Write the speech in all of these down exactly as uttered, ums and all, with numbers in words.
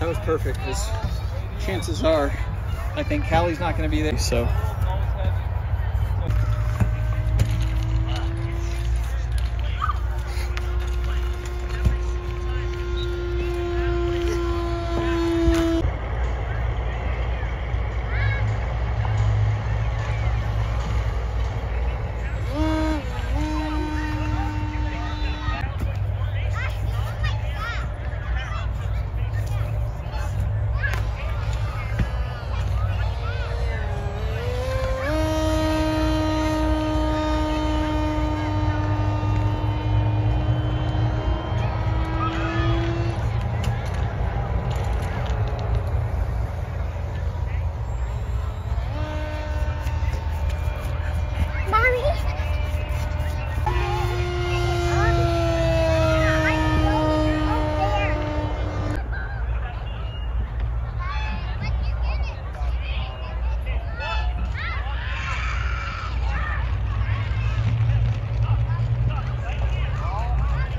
That was perfect because chances are I think Callie's not going to be there. So.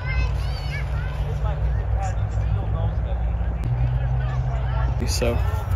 So